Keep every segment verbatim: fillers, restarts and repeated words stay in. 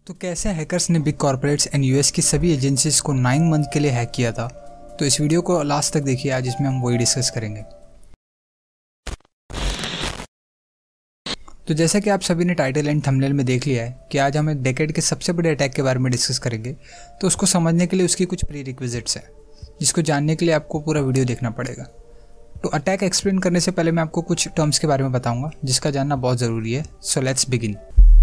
तो कैसे हैकर्स ने बिग कॉर्पोरेट्स एंड यूएस की सभी एजेंसीज को नाइन मंथ के लिए हैक किया था। तो इस वीडियो को लास्ट तक देखिए, आज इसमें हम वही डिस्कस करेंगे। तो जैसा कि आप सभी ने टाइटल एंड थंबनेल में देख लिया है कि आज हम एक डेकेड के सबसे बड़े अटैक के बारे में डिस्कस करेंगे। तो उसको समझने के लिए उसकी कुछ प्री रिक्विजिट्स हैं, जिसको जानने के लिए आपको पूरा वीडियो देखना पड़ेगा। तो अटैक एक्सप्लेन करने से पहले मैं आपको कुछ टर्म्स के बारे में बताऊंगा जिसका जानना बहुत ज़रूरी है। So let's begin.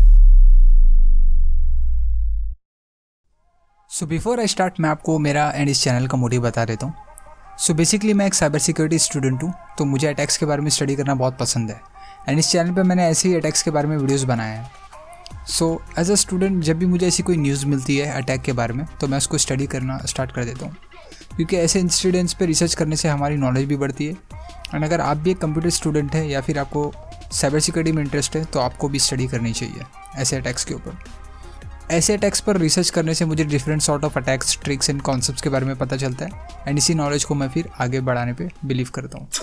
So before I start मैं आपको मेरा एंड इस चैनल का मोटिव बता देता हूँ। सो बेसिकली मैं एक साइबर सिक्योरिटी स्टूडेंट हूँ, तो मुझे अटैक्स के बारे में स्टडी करना बहुत पसंद है एंड इस चैनल पे मैंने ऐसे ही अटैक्स के बारे में वीडियोस बनाए हैं। सो एज अ स्टूडेंट जब भी मुझे ऐसी कोई न्यूज़ मिलती है अटैक के बारे में तो मैं उसको स्टडी करना स्टार्ट कर देता हूँ, क्योंकि ऐसे इंसिडेंट्स पे रिसर्च करने से हमारी नॉलेज भी बढ़ती है। एंड अगर आप भी एक कंप्यूटर स्टूडेंट है या फिर आपको साइबर सिक्योरिटी में इंटरेस्ट है तो आपको भी स्टडी करनी चाहिए ऐसे अटैक्स के ऊपर। ऐसे अटैक्स पर रिसर्च करने से मुझे different sort of attacks, tricks and concepts के बारे में पता चलता है एंड इसी नॉलेज को मैं फिर आगे बढ़ाने पे बिलीव करता हूँ।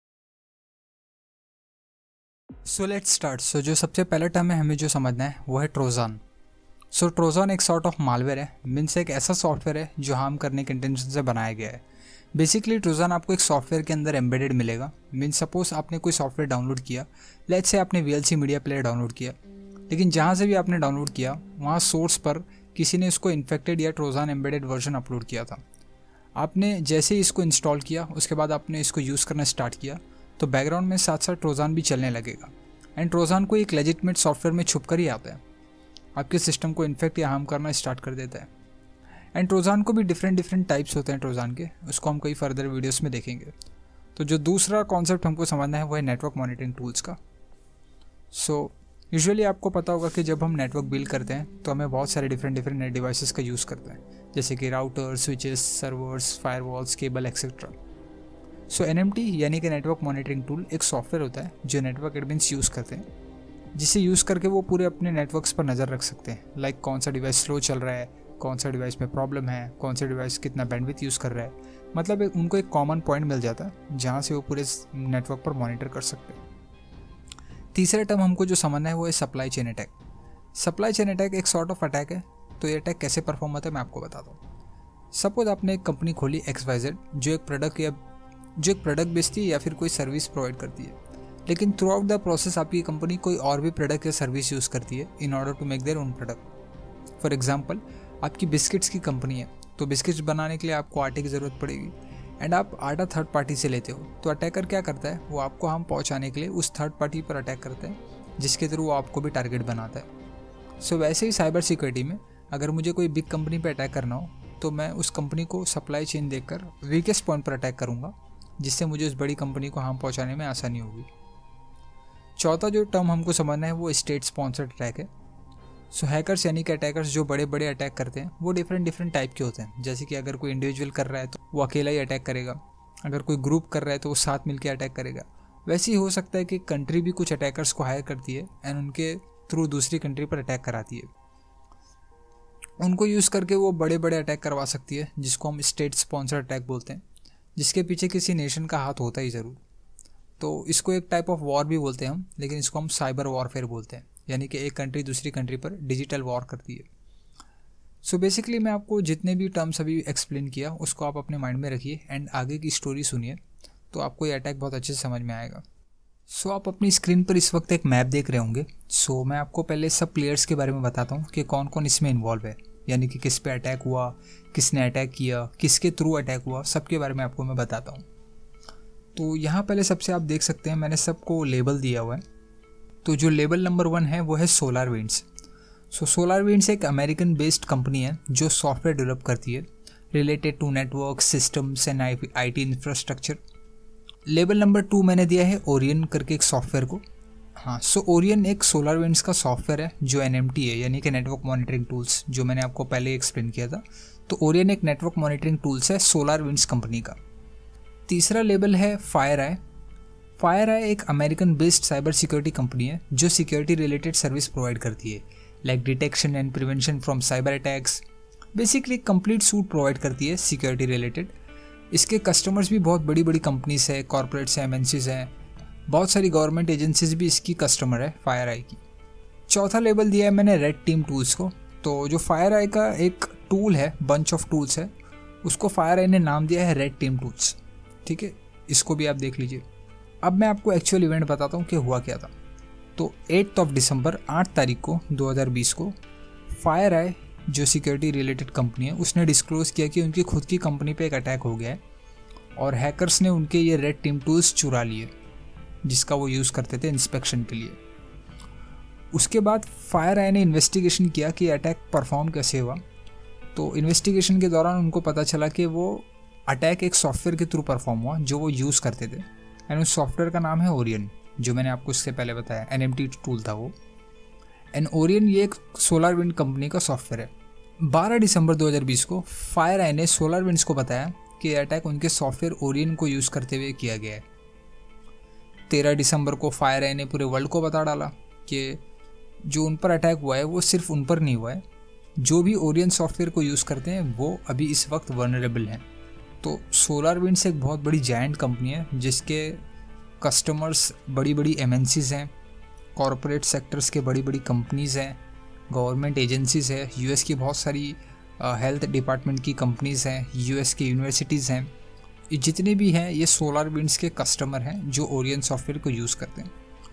So let's start. सो जो सबसे पहला टर्म है हमें जो समझना है वो है ट्रोजन। सो ट्रोजन एक सॉर्ट ऑफ मालवेयर है, मीन्स एक ऐसा सॉफ्टवेयर है जो हार्म करने के इंटेंशन से बनाया गया है। बेसिकली ट्रोजन आपको एक सॉफ्टवेयर के अंदर एम्बेडेड मिलेगा। मीन्स सपोज आपने कोई सॉफ्टवेयर डाउनलोड किया, लेट्स से आपने वीएलसी मीडिया प्लेयर डाउनलोड किया, लेकिन जहाँ से भी आपने डाउनलोड किया वहाँ सोर्स पर किसी ने इसको इन्फेक्टेड या ट्रोजन एम्बेडेड वर्जन अपलोड किया था। आपने जैसे ही इसको इंस्टॉल किया उसके बाद आपने इसको यूज़ करना स्टार्ट किया तो बैकग्राउंड में साथ साथ ट्रोजन भी चलने लगेगा एंड ट्रोजन को एक लेजिटमेट सॉफ्टवेयर में छुप कर ही आता है, आपके सिस्टम को इन्फेक्ट या हार्म करना स्टार्ट कर देता है। एंड ट्रोजन को भी डिफरेंट डिफरेंट टाइप्स होते हैं ट्रोजन के, उसको हम कई फर्दर वीडियोस में देखेंगे। तो जो दूसरा कॉन्सेप्ट हमको समझना है वो है नेटवर्क मॉनिटरिंग टूल्स का। सो यूजुअली आपको पता होगा कि जब हम नेटवर्क बिल्ड करते हैं तो हमें बहुत सारे डिफरेंट डिफरेंट डिवाइसेस का यूज़ करते हैं, जैसे कि router, switches, servers, firewalls, cable etcetera. So N M T यानी कि नेटवर्क मॉनिटरिंग टूल एक सॉफ्टवेयर होता है जो नेटवर्क एडमिन्स यूज़ करते हैं, जिसे यूज़ करके वो पूरे अपने नेटवर्क्स पर नज़र रख सकते हैं। लाइक कौन सा डिवाइस स्लो चल रहा है, कौन सा डिवाइस में प्रॉब्लम है, कौन सा डिवाइस कितना बैंडविड्थ यूज़ कर रहा है। मतलब एक, उनको एक कॉमन पॉइंट मिल जाता है जहाँ से वो पूरे नेटवर्क पर मॉनिटर कर सकते हैं। तीसरा टर्म हमको जो समझना है वो है supply chain attack. Supply chain attack एक सॉर्ट ऑफ अटैक है। तो ये अटैक कैसे परफॉर्म होता है मैं आपको बताता हूँ। सपोज आपने एक कंपनी खोली एक्स वाई जेड जो एक प्रोडक्ट या जो एक प्रोडक्ट बेचती है या फिर कोई सर्विस प्रोवाइड करती है, लेकिन थ्रू आउट द प्रोसेस आपकी कंपनी कोई और भी प्रोडक्ट या सर्विस यूज़ करती है in order to make their own product. For example आपकी बिस्किट्स की कंपनी है, तो बिस्किट्स बनाने के लिए आपको आटे की ज़रूरत पड़ेगी एंड आप आटा थर्ड पार्टी से लेते हो। तो अटैकर क्या करता है, वो आपको हार्म पहुंचाने के लिए उस थर्ड पार्टी पर अटैक करता है, जिसके थ्रू वो आपको भी टारगेट बनाता है। सो वैसे ही साइबर सिक्योरिटी में अगर मुझे कोई बिग कंपनी पर अटैक करना हो तो मैं उस कंपनी को सप्लाई चेन देखकर वीकेस्ट पॉइंट पर अटैक करूँगा, जिससे मुझे उस बड़ी कंपनी को हार्म पहुँचाने में आसानी होगी। चौथा जो टर्म हमको समझना है वो स्टेट स्पॉन्सर्ड अटैक है। सो हैकर्स यानी कि अटैकर्स जो बड़े बड़े अटैक करते हैं वो डिफरेंट डिफरेंट टाइप के होते हैं। जैसे कि अगर कोई इंडिविजुअल कर रहा है तो वो अकेला ही अटैक करेगा, अगर कोई ग्रुप कर रहा है तो वो साथ मिलकर अटैक करेगा। वैसे ही हो सकता है कि कंट्री भी कुछ अटैकर्स को हायर करती है एंड उनके थ्रू दूसरी कंट्री पर अटैक कराती है। उनको यूज़ करके वो बड़े बड़े अटैक करवा सकती है, जिसको हम स्टेट स्पॉन्सर्ड अटैक बोलते हैं, जिसके पीछे किसी नेशन का हाथ होता ही ज़रूर। तो इसको एक टाइप ऑफ वॉर भी बोलते हैं हम, लेकिन इसको हम साइबर वॉरफेयर बोलते हैं, यानी कि एक कंट्री दूसरी कंट्री पर डिजिटल वॉर करती है। सो बेसिकली मैं आपको जितने भी टर्म्स अभी एक्सप्लेन किया उसको आप अपने माइंड में रखिए एंड आगे की स्टोरी सुनिए, तो आपको ये अटैक बहुत अच्छे से समझ में आएगा। सो so, आप अपनी स्क्रीन पर इस वक्त एक मैप देख रहे होंगे। सो so, मैं आपको पहले सब प्लेयर्स के बारे में बताता हूँ कि कौन कौन इसमें इन्वॉल्व है, यानी कि किस पे अटैक हुआ, किसने अटैक किया, किसके थ्रू अटैक हुआ, सबके बारे में आपको मैं बताता हूँ। तो यहाँ पहले सबसे आप देख सकते हैं मैंने सबको लेबल दिया हुआ है। तो जो लेबल नंबर वन है वो है सोलारविंड्स। सो सोलारविंड्स एक अमेरिकन बेस्ड कंपनी है जो सॉफ्टवेयर डेवलप करती है related to network systems and IT infrastructure. लेबल नंबर टू मैंने दिया है ओरियन करके एक सॉफ्टवेयर को। हाँ, सो ओरियन एक सोलारविंड्स का सॉफ्टवेयर है जो एन एम टी है, यानी कि नेटवर्क मॉनिटरिंग टूल्स, जो मैंने आपको पहले एक्सप्लेन किया था। तो ओरियन एक नेटवर्क मॉनिटरिंग टूल्स है सोलारविंड्स कंपनी का। तीसरा लेबल है फायर आई। फायर आई एक American based cyber security company है जो सिक्योरिटी रिलेटेड सर्विस प्रोवाइड करती है, like detection and prevention from cyber attacks. Basically complete suite provide करती है सिक्योरिटी रिलेटेड। इसके कस्टमर्स भी बहुत बड़ी बड़ी कंपनीज है, कॉर्पोरेट्स हैं, एम एन सीज हैं, बहुत सारी गवर्नमेंट एजेंसीज भी इसकी कस्टमर है फायर आई की। चौथा लेबल दिया है मैंने रेड टीम टूल्स को। तो जो फायर आई का एक टूल है, बंच ऑफ टूल्स है, उसको फायर आई ने नाम दिया है रेड टीम टूल्स। ठीक है, इसको भी आप देख लीजिए। अब मैं आपको एक्चुअल इवेंट बताता हूँ कि हुआ क्या था। तो एट्थ ऑफ दिसंबर, आठ तारीख को दो हज़ार बीस को फायर आई जो सिक्योरिटी रिलेटेड कंपनी है उसने डिस्क्लोज किया कि उनकी खुद की कंपनी पे एक अटैक हो गया है और हैकर्स ने उनके ये रेड टीम टूल्स चुरा लिए जिसका वो यूज़ करते थे इंस्पेक्शन के लिए। उसके बाद फायर आई ने इन्वेस्टिगेशन किया कि अटैक परफॉर्म कैसे हुआ। तो इन्वेस्टिगेशन के दौरान उनको पता चला कि वो अटैक एक सॉफ्टवेयर के थ्रू परफॉर्म हुआ जो वो यूज़ करते थे, एंड उस सॉफ्टवेयर का नाम है ओरियन, जो मैंने आपको इससे पहले बताया, एन एम टी टूल था वो। एंड ओरियन ये एक सोलर विंड कंपनी का सॉफ्टवेयर है। बारह दिसंबर दो हज़ार बीस को फायर आई ने सोलर विंड्स को बताया कि अटैक उनके सॉफ्टवेयर ओरियन को यूज़ करते हुए किया गया है। तेरह दिसंबर को फायर आई ने पूरे वर्ल्ड को बता डाला कि जो उन पर अटैक हुआ है वो सिर्फ उन पर नहीं हुआ है, जो भी ओरियन सॉफ्टवेयर को यूज़ करते हैं वो अभी इस वक्त वनरेबल हैं। तो सोलर विंड्स एक बहुत बड़ी जायंट कंपनी है जिसके कस्टमर्स बड़ी बड़ी एम एन सीज़ हैं, कॉरपोरेट सेक्टर्स के बड़ी बड़ी कंपनीज़ हैं, गवर्नमेंट एजेंसीज़ है, यूएस की बहुत सारी हेल्थ डिपार्टमेंट की कंपनीज़ हैं, यूएस की यूनिवर्सिटीज़ हैं, ये जितने भी हैं ये सोलर विंड्स के कस्टमर हैं जो ओरियन सॉफ्टवेयर को यूज़ करते हैं।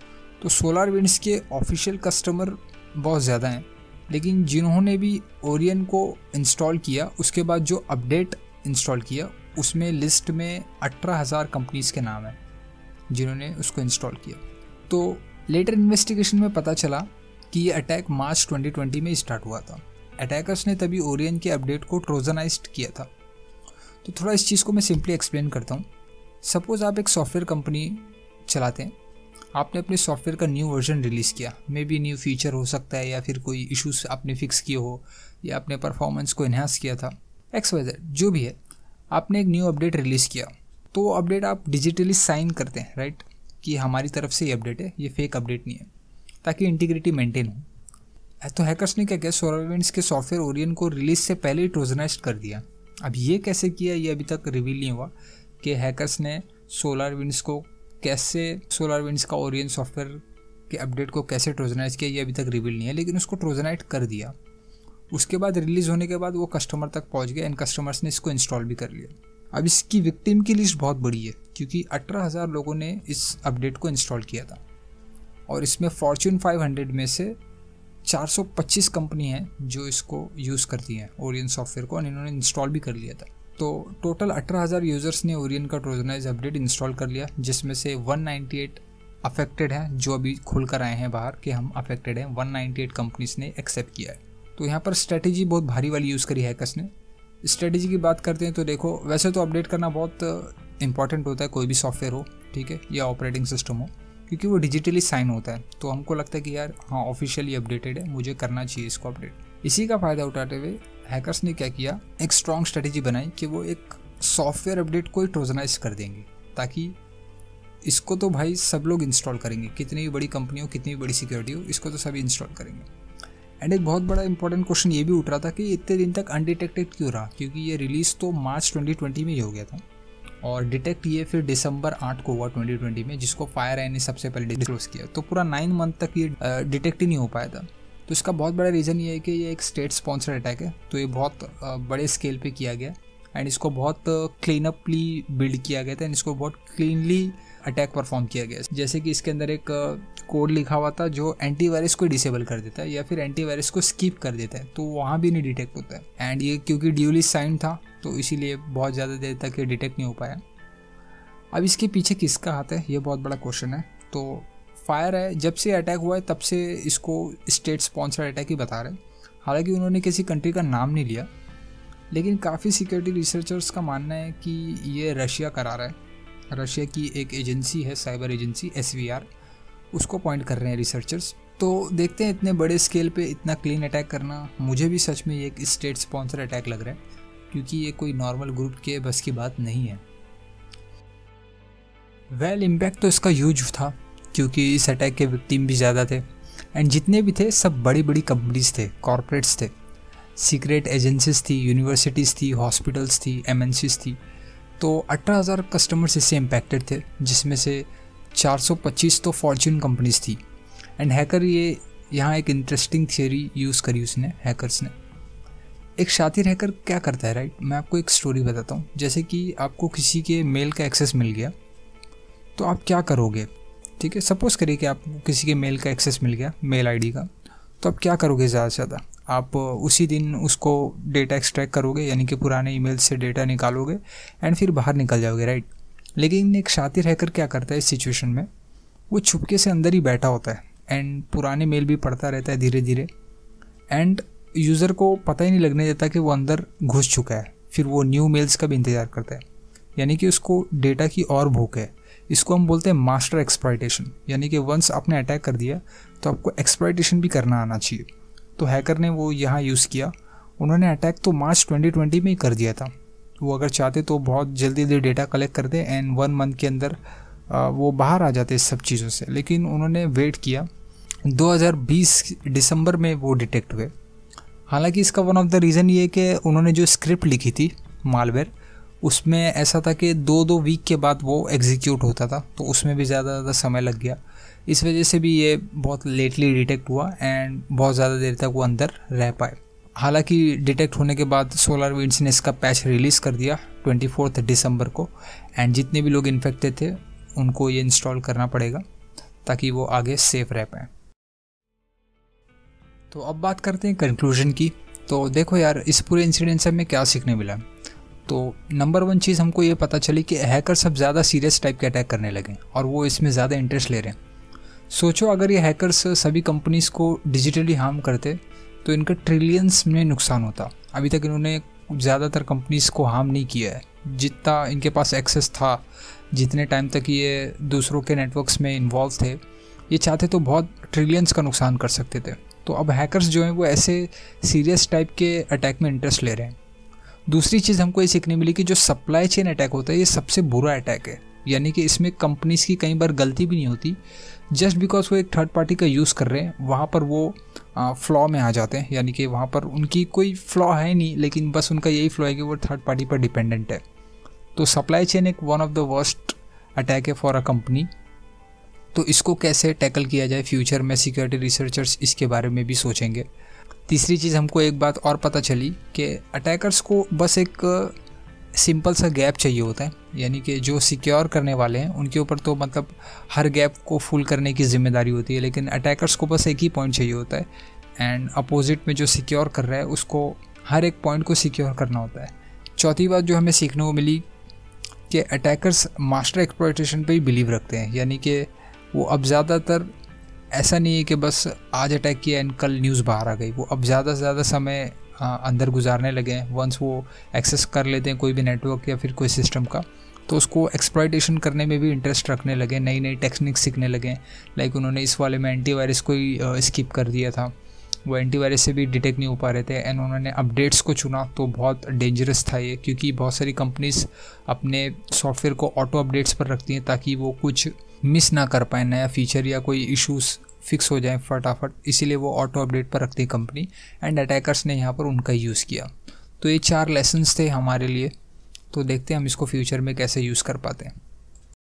तो सोलर विंड्स के ऑफिशियल कस्टमर बहुत ज़्यादा हैं, लेकिन जिन्होंने भी ओरियन को इंस्टॉल किया उसके बाद जो अपडेट इंस्टॉल किया उसमें लिस्ट में अठारह हज़ार कंपनीज़ के नाम हैं जिन्होंने उसको इंस्टॉल किया। तो लेटर इन्वेस्टिगेशन में पता चला कि ये अटैक मार्च ट्वेंटी ट्वेंटी में स्टार्ट हुआ था। अटैकर्स ने तभी ओरियन के अपडेट को ट्रोजनाइज्ड किया था। तो थोड़ा इस चीज़ को मैं सिंपली एक्सप्लेन करता हूँ। सपोज़ आप एक सॉफ्टवेयर कंपनी चलाते हैं, आपने अपने सॉफ्टवेयर का न्यू वर्जन रिलीज़ किया, मे बी न्यू फीचर हो सकता है या फिर कोई इश्यूज आपने फिक्स किए हो या अपने परफॉर्मेंस को इन्हांस किया था, एक्स वाई जेड जो भी है, आपने एक न्यू अपडेट रिलीज़ किया। तो वो अपडेट आप डिजिटली साइन करते हैं, राइट, कि हमारी तरफ से ये अपडेट है, ये फेक अपडेट नहीं है, ताकि इंटीग्रिटी मेंटेन हो। तो हैकर्स ने क्या किया, सोलरविंड्स के सॉफ्टवेयर ओरियन को रिलीज से पहले ही ट्रोजनाइज्ड कर दिया। अब ये कैसे किया ये अभी तक रिवील नहीं हुआ कि हैकर्स ने सोलरविंड्स को कैसे, सोलरविंड्स का ओरियन सॉफ्टवेयर के अपडेट को कैसे ट्रोजनाइज किया ये अभी तक रिवील नहीं है, लेकिन उसको ट्रोजनाइज कर दिया। उसके बाद रिलीज़ होने के बाद वो कस्टमर तक पहुंच गया एंड कस्टमर्स ने इसको इंस्टॉल भी कर लिया। अब इसकी विक्टिम की लिस्ट बहुत बड़ी है क्योंकि अठारह हज़ार लोगों ने इस अपडेट को इंस्टॉल किया था और इसमें फॉर्च्यून फाइव हंड्रेड में से चार सौ पच्चीस कंपनी हैं जो इसको यूज़ करती हैं ओरियन सॉफ्टवेयर को, और इन्होंने इंस्टॉल भी कर लिया था। तो टोटल अठारह हज़ार यूज़र्स ने ओरियन का ट्रोजनाइज अपडेट इंस्टॉल कर लिया, जिसमें से एक सौ अट्ठानवे अफेक्टेड हैं जो अभी खुल कर आए हैं बाहर कि हम अफेक्टेड हैं। एक सौ अट्ठानवे कंपनीज ने एक्सेप्ट किया है। तो यहाँ पर स्ट्रेटेजी बहुत भारी वाली यूज़ करी हैकर्स ने। स्ट्रेटेजी की बात करते हैं तो देखो, वैसे तो अपडेट करना बहुत इंपॉर्टेंट होता है, कोई भी सॉफ्टवेयर हो, ठीक है, या ऑपरेटिंग सिस्टम हो, क्योंकि वो डिजिटली साइन होता है। तो हमको लगता है कि यार हाँ ऑफिशियली अपडेटेड है, मुझे करना चाहिए इसको अपडेट। इसी का फ़ायदा उठाते हुए हैकर्स ने क्या किया, एक स्ट्रॉन्ग स्ट्रेटेजी बनाई कि वो एक सॉफ्टवेयर अपडेट को ही ट्रोजनाइज कर देंगे, ताकि इसको तो भाई सब लोग इंस्टॉल करेंगे, कितनी भी बड़ी कंपनी हो, कितनी भी बड़ी सिक्योरिटी हो, इसको तो सभी इंस्टॉल करेंगे। एंड एक बहुत बड़ा इंपॉर्टेंट क्वेश्चन ये भी उठ रहा था कि इतने दिन तक अनडिटेक्टेड क्यों रहा, क्योंकि ये रिलीज़ तो मार्च ट्वेंटी ट्वेंटी में ही हो गया था और डिटेक्ट ये फिर दिसंबर आठ को हुआ ट्वेंटी ट्वेंटी में, जिसको फायर आई ने सबसे पहले डिस्क्लोज किया। तो पूरा नाइन मंथ तक ये डिटेक्ट ही नहीं हो पाया था। तो इसका बहुत बड़ा रीज़न ये है कि ये एक स्टेट स्पॉन्सर्ड अटैक है, तो ये बहुत बड़े स्केल पे किया गया एंड इसको बहुत क्लीन अपली बिल्ड किया गया था एंड इसको बहुत क्लीनली अटैक परफॉर्म किया गया। जैसे कि इसके अंदर एक कोड लिखा हुआ था जो एंटीवायरस को डिसेबल कर देता है या फिर एंटीवायरस को स्किप कर देता है, तो वहाँ भी नहीं डिटेक्ट होता है। एंड ये क्योंकि ड्यूली साइन था तो इसीलिए बहुत ज़्यादा देर तक ये डिटेक्ट नहीं हो पाया। अब इसके पीछे किसका हाथ है, ये बहुत बड़ा क्वेश्चन है। तो फायर है, जब से अटैक हुआ है तब से इसको स्टेट स्पॉन्सर्ड अटैक ही बता रहे हैं। हालांकि उन्होंने किसी कंट्री का नाम नहीं लिया, लेकिन काफ़ी सिक्योरिटी रिसर्चर्स का मानना है कि ये रशिया करा रहा है। रशिया की एक एजेंसी है, cyber agency S V R, उसको पॉइंट कर रहे हैं रिसर्चर्स। तो देखते हैं, इतने बड़े स्केल पे इतना क्लीन अटैक करना मुझे भी सच में एक स्टेट स्पॉन्सर अटैक लग रहा है, क्योंकि ये कोई नॉर्मल ग्रुप के बस की बात नहीं है। वेल इम्पैक्ट तो इसका ह्यूज था क्योंकि इस अटैक के विक्टिम भी ज़्यादा थे एंड जितने भी थे सब बड़ी बड़ी कंपनीज थे, कॉर्पोरेट्स थे, सीक्रेट एजेंसीज थी, यूनिवर्सिटीज़ थी, हॉस्पिटल्स थी, एम एन सीज थी। तो अठारह हज़ार कस्टमर्स इससे इम्पैक्टेड थे, जिसमें से चार सौ पच्चीस तो फॉर्च्यून कंपनीज थी। एंड हैकर ये यहाँ एक इंटरेस्टिंग थियोरी यूज़ करी उसने, हैकर्स ने। एक शातिर हैकर क्या करता है, राइट? मैं आपको एक स्टोरी बताता हूँ। जैसे कि आपको किसी के मेल का एक्सेस मिल गया, तो आप क्या करोगे? ठीक है, सपोज़ करिए कि आपको किसी के मेल का एक्सेस मिल गया, मेल आईडी का, तो आप क्या करोगे? ज़्यादा से ज़्यादा आप उसी दिन उसको डेटा एक्सट्रैक्ट करोगे, यानी कि पुराने ईमेल से डेटा निकालोगे एंड फिर बाहर निकल जाओगे, राइट? लेकिन एक शातिर हैकर क्या करता है इस सिचुएशन में, वो छुपके से अंदर ही बैठा होता है एंड पुराने मेल भी पढ़ता रहता है धीरे धीरे, एंड यूज़र को पता ही नहीं लगने देता कि वो अंदर घुस चुका है। फिर वो न्यू मेल्स का भी इंतज़ार करता है, यानी कि उसको डेटा की और भूख है। इसको हम बोलते हैं मास्टर एक्सप्लॉइटेशन, यानी कि वंस आपने अटैक कर दिया तो आपको एक्सप्लॉइटेशन भी करना आना चाहिए। तो हैकर ने वो यहाँ यूज़ किया। उन्होंने अटैक तो मार्च ट्वेंटी ट्वेंटी में ही कर दिया था। वो अगर चाहते तो बहुत जल्दी जल्दी डेटा कलेक्ट कर दे एंड वन मंथ के अंदर वो बाहर आ जाते इस सब चीज़ों से, लेकिन उन्होंने वेट किया। दो हज़ार बीस दिसंबर में वो डिटेक्ट हुए। हालांकि इसका वन ऑफ द रीज़न ये कि उन्होंने जो स्क्रिप्ट लिखी थी मालवेयर, उसमें ऐसा था कि दो दो वीक के बाद वो एग्जीक्यूट होता था, तो उसमें भी ज़्यादा ज़्यादा समय लग गया। इस वजह से भी ये बहुत लेटली डिटेक्ट हुआ एंड बहुत ज़्यादा देर तक वो अंदर रह पाए। हालांकि डिटेक्ट होने के बाद सोलारविंड्स ने इसका पैच रिलीज़ कर दिया ट्वेंटी फोर्थ दिसंबर को, एंड जितने भी लोग इन्फेक्टेड थे उनको ये इंस्टॉल करना पड़ेगा ताकि वो आगे सेफ रह पाएँ। तो अब बात करते हैं कंक्लूजन की। तो देखो यार, इस पूरे इंसिडेंट से हमें क्या सीखने मिला। तो नंबर वन चीज़ हमको ये पता चली कि हैकर सब ज़्यादा सीरियस टाइप के अटैक करने लगे और वो इसमें ज़्यादा इंटरेस्ट ले रहे हैं। सोचो अगर ये हैकर्स सभी कंपनीज़ को डिजिटली हार्म करते तो इनका ट्रिलियंस में नुकसान होता। अभी तक इन्होंने ज़्यादातर कंपनीज़ को हार्म नहीं किया है। जितना इनके पास एक्सेस था, जितने टाइम तक ये दूसरों के नेटवर्क्स में इन्वॉल्व थे, ये चाहते तो बहुत ट्रिलियंस का नुकसान कर सकते थे। तो अब हैकर्स जो हैं वो ऐसे सीरियस टाइप के अटैक में इंटरेस्ट ले रहे हैं। दूसरी चीज़ हमको ये सीखने मिली कि जो सप्लाई चेन अटैक होता है ये सबसे बुरा अटैक है, यानी कि इसमें कंपनीज़ की कई बार गलती भी नहीं होती, जस्ट बिकॉज वो एक थर्ड पार्टी का यूज़ कर रहे हैं, वहाँ पर वो फ्लॉ में आ जाते हैं। यानी कि वहाँ पर उनकी कोई फ्लॉ है नहीं, लेकिन बस उनका यही फ्लॉ है कि वो थर्ड पार्टी पर डिपेंडेंट है। तो सप्लाई चेन एक one of the worst attack है फॉर अ कंपनी। तो इसको कैसे टैकल किया जाए फ्यूचर में, सिक्योरिटी रिसर्चर्स इसके बारे में भी सोचेंगे। तीसरी चीज़ हमको एक बात और पता चली कि अटैकर्स को बस एक सिंपल सा गैप चाहिए होता है, यानी कि जो सिक्योर करने वाले हैं उनके ऊपर तो मतलब हर गैप को फुल करने की जिम्मेदारी होती है, लेकिन अटैकर्स को बस एक ही पॉइंट चाहिए होता है एंड अपोजिट में जो सिक्योर कर रहा है उसको हर एक पॉइंट को सिक्योर करना होता है। चौथी बात जो हमें सीखने को मिली कि अटैकर्स मास्टर एक्सप्लॉइटेशन पे ही बिलीव रखते हैं, यानी कि वो अब ज़्यादातर ऐसा नहीं है कि बस आज अटैक किया एंड कल न्यूज़ बाहर आ गई। वो अब ज़्यादा से ज़्यादा समय आ, अंदर गुजारने लगे हैं। वंस वो एक्सेस कर लेते हैं कोई भी नेटवर्क या फिर कोई सिस्टम का, तो उसको एक्सप्लॉइटेशन करने में भी इंटरेस्ट रखने लगे, नई नई टेक्निक्स सीखने लगे। लाइक उन्होंने इस वाले में एंटीवायरस को ही स्किप कर दिया था, वो एंटीवायरस से भी डिटेक्ट नहीं हो पा रहे थे एंड उन्होंने अपडेट्स को चुना। तो बहुत डेंजरस था ये, क्योंकि बहुत सारी कंपनीज अपने सॉफ्टवेयर को ऑटो अपडेट्स पर रखती हैं ताकि वो कुछ मिस ना कर पाए, नया फीचर या कोई इश्यूज़ फिक्स हो जाए फटाफट, इसीलिए वो ऑटो अपडेट पर रखती है कंपनी, एंड अटैकर्स ने यहाँ पर उनका यूज़ किया। तो ये चार लेसन्स थे हमारे लिए। तो देखते हैं हम इसको फ्यूचर में कैसे यूज़ कर पाते हैं।